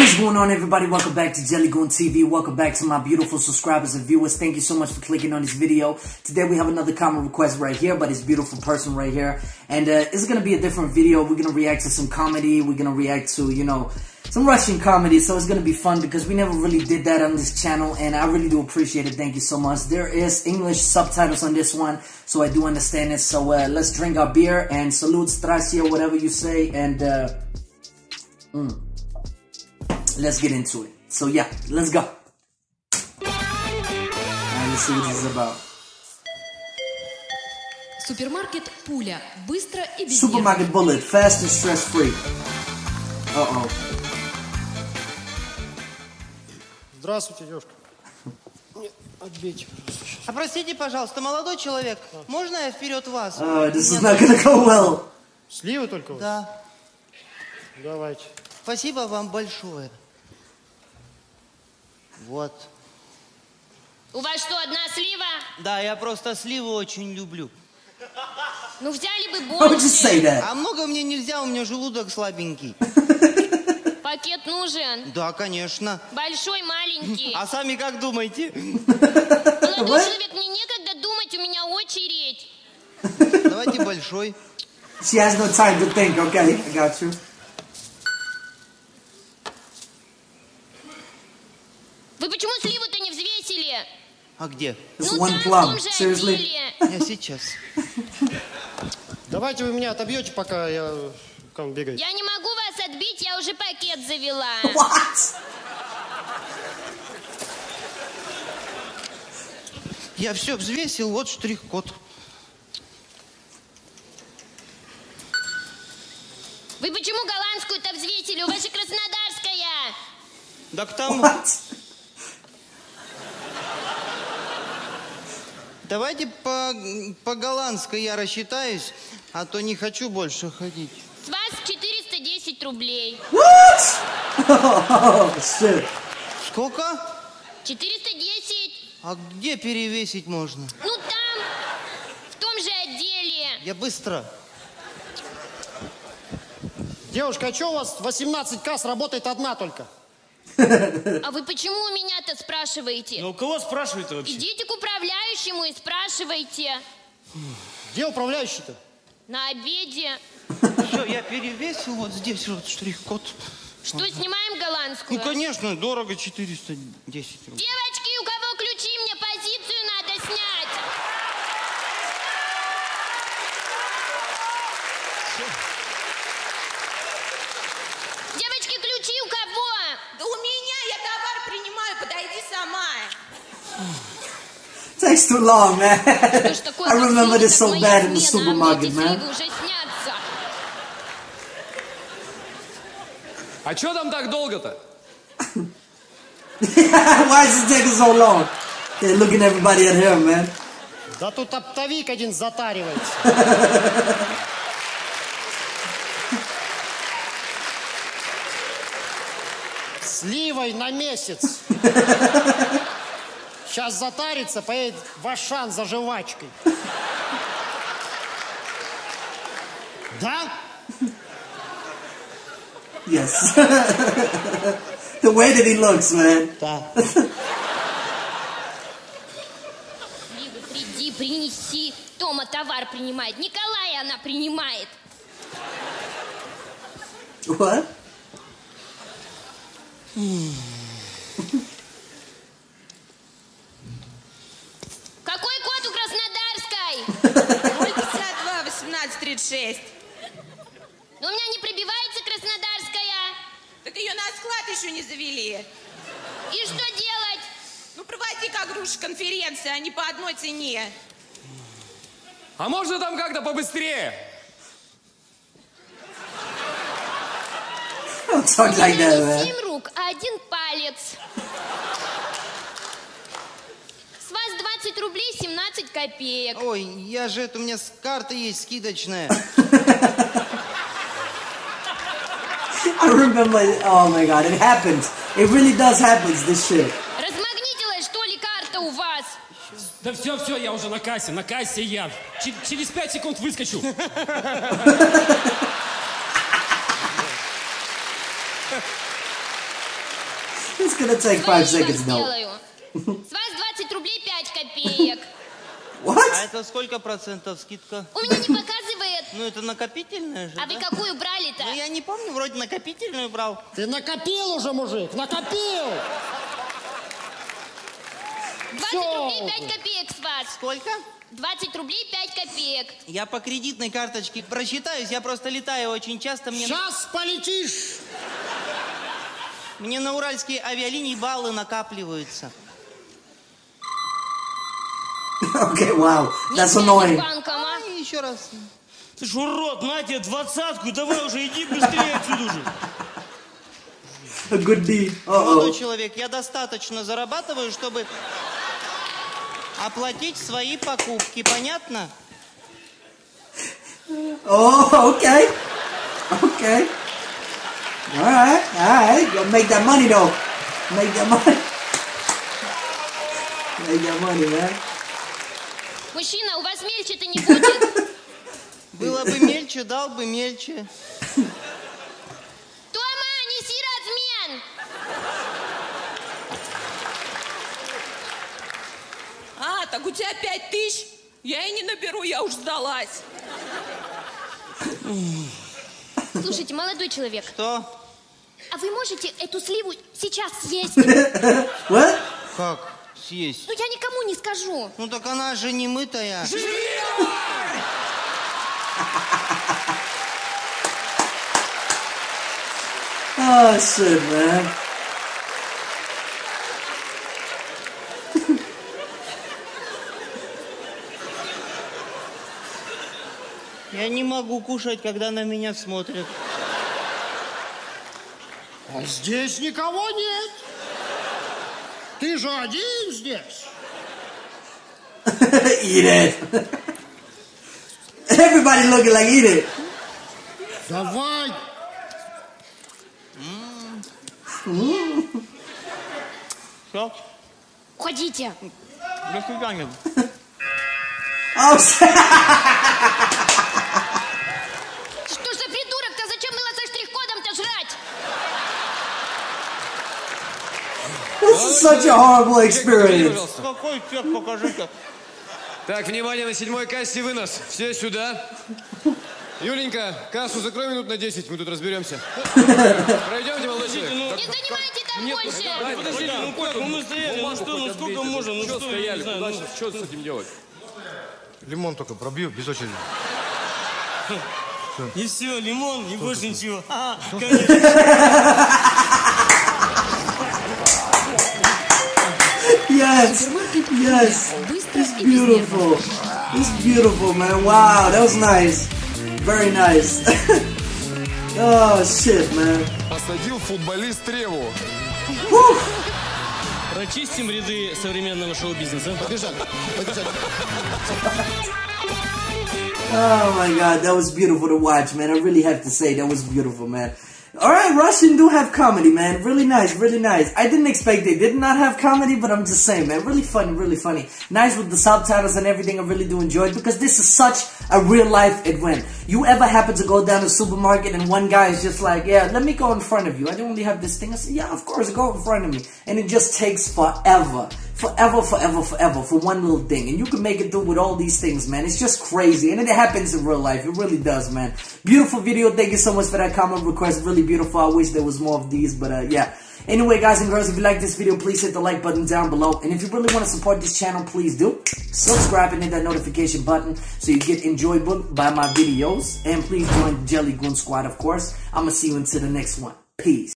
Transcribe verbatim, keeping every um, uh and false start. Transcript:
What's going on, everybody? Welcome back to Jelly Goon T V. Welcome back to my beautiful subscribers and viewers. Thank you so much for clicking on this video. Today we have another comment request right here by this beautiful person right here. And uh, it's going to be a different video. We're going to react to some comedy. We're going to react to, you know, some Russian comedy. So it's going to be fun because we never really did that on this channel. And I really do appreciate it. Thank you so much. There is English subtitles on this one, so I do understand it. So uh, let's drink our beer and salute, strassi, or whatever you say. And uh, mm. let's get into it. So yeah, let's go. And let's see what this is about. Супермаркет Пуля. Быстро и без Supermarket Bullet. Fast and stress-free. Uh-oh. Здравствуйте, девушка. Отбейте. А простите, пожалуйста, молодой человек, а. можно я вперед вас? Uh, this is not gonna go well. Сливы только у вас? Да. Давайте. Спасибо вам большое. Вот. У вас что, одна слива? Да, я просто сливы очень люблю. Ну взяли бы How would you say больше. that? А много мне нельзя, у меня желудок слабенький. Пакет нужен? Да, конечно. Большой, маленький. А сами как думаете? Молодой человек, мне некогда думать, у меня очередь. Давайте большой. She has no time to think, okay? I got you. Вы почему сливу-то не взвесили? А где? It's Ну one там, в plum. том же Seriously? отделе. Я сейчас. Давайте вы меня отобьете, пока я к вам бегаю. Я не могу вас отбить, я уже пакет завела. What? Я все взвесил, вот штрих-код. Вы почему голландскую-то взвесили? У вас же краснодарская. Так там... What? Давайте по, по голландской я рассчитаюсь, а то не хочу больше ходить. С вас четыреста десять рублей. What? Oh, shit. Сколько? четыреста десять. А где перевесить можно? Ну там, в том же отделе. Я быстро. Девушка, а что у вас восемнадцать касс работает одна только? А вы почему у меня-то спрашиваете? Ну, у кого спрашивают вообще? Идите к управляющему и спрашивайте. Где управляющий-то? На обеде. Все, я перевесил, вот здесь вот штрих-код. Что, снимаем голландскую? Ну, конечно, дорого, четыреста десять рублей. Девочки, у кого ключи, мне позицию надо снять. Девочки, ключи у кого? Да у меня, я товар принимаю, подойди сама. Takes too long, man. Что ж такое, I remember this so моя bad in the смена, supermarket, а мне эти man. сливы уже снятся. А что там так долго-то? Why is it taking so long? They're looking at everybody at her, man. Да тут оптовик один затаривается. Сливой на месяц. Сейчас затарится, поедет в Ашан за жвачкой. Да? Yes. The way that he looks, man. Да. Сливы приди, принеси. Тома товар принимает. Николая она принимает. What? Какой код у Краснодарской? ноль пятьдесят два восемнадцать тридцать шесть. Но у меня не пробивается Краснодарская. Так ее на склад еще не завели. И что делать? Ну, проводи как груша конференции, а не по одной цене. А можно там как-то побыстрее? Don't talk like that, Не man. семь рук, а один палец. С вас двадцать рублей семнадцать копеек. Ой, я же, это у меня с карты есть скидочная. I remember, oh my god, it happens. It really does happen, this shit. Размагнитилась, что ли, карта у вас? Да все, все, я уже на кассе, на кассе я. Ч- через пять секунд выскочу. It's gonna take five seconds, though. С вас двадцать рублей пять копеек. А What? это сколько процентов скидка? У меня не показывает. Ну, это накопительная же, А да? вы какую брали-то? Ну, я не помню, вроде накопительную брал. Ты накопил уже, мужик, накопил! двадцать рублей пять копеек с вас. Сколько? двадцать рублей пять копеек. Я по кредитной карточке просчитаюсь, я просто летаю очень часто. Мне, Сейчас полетишь! мне на уральские авиалинии баллы накапливаются. Okay, wow. That's Нет связи с annoying. банком, а? И еще раз. Ты ж урод, на тебе двадцатку, давай уже иди быстрее отсюда уже. A good deed. Молодой Uh-oh. человек, я достаточно зарабатываю, чтобы оплатить свои покупки, понятно? Oh, okay. Okay. All right, all right. Go make that money, though. Make that money. Make that money, man. Мужчина, у вас мельче-то не будет? Было бы мельче, дал бы мельче. Тома, неси размен! А, так у тебя пять тысяч? Я и не наберу, я уж сдалась. Слушайте, молодой человек, Что? а вы можете эту сливу сейчас съесть? What? Как съесть? Ну, я никому не скажу. Ну так она же не мытая. Oh, shit, man. Я не могу кушать, когда на меня смотрят. А здесь никого нет. Ты же один здесь. Eat it. Everybody looking like eat it. Давай. Все? Уходите. До свидания. Oh, shit. Что ж за придурок-то? Зачем было со штрих-кодом-то жрать? This is such a horrible experience. Какой чек, покажи-ка. Так, внимание, на седьмой кассе вынос. Все сюда. Юленька, кассу закрой минут на десять, мы тут разберемся. Пройдемте, молодой человек. Не занимайте там больше. Подождите, ну как, ну мы стояли, ну что, ну сколько можно, ну что, я не знаю, ну... Что с этим делать? Лимон только пробью, без очереди. И все, лимон, и больше ничего. А, Yes, yes. It's beautiful. It's beautiful, man. Wow, that was nice. Very nice. Oh, shit, man. Посадил футболист Треву. Whew. Прочистим ряды современного шоу-бизнеса. Побежали, побежали. Oh my god, that was beautiful to watch, man. I really have to say that was beautiful, man. Alright, Russian do have comedy, man. Really nice, really nice. I didn't expect they did not have comedy, but I'm just saying, man. Really funny, really funny. Nice with the subtitles and everything. I really do enjoy it because this is such a real life event. You ever happen to go down to the supermarket and one guy is just like, yeah, let me go in front of you. I only have this thing. I say, yeah, of course, go in front of me. And it just takes forever. Forever, forever, forever for one little thing. And you can make it through with all these things, man. It's just crazy. And it happens in real life. It really does, man. Beautiful video. Thank you so much for that comment request. Really beautiful. I wish there was more of these, but uh, yeah. Anyway, guys and girls, if you like this video, please hit the like button down below. And if you really want to support this channel, please do. Subscribe and hit that notification button so you get enjoyed by my videos. And please join the Jelly Goon Squad, of course. I'm going to see you until the next one. Peace.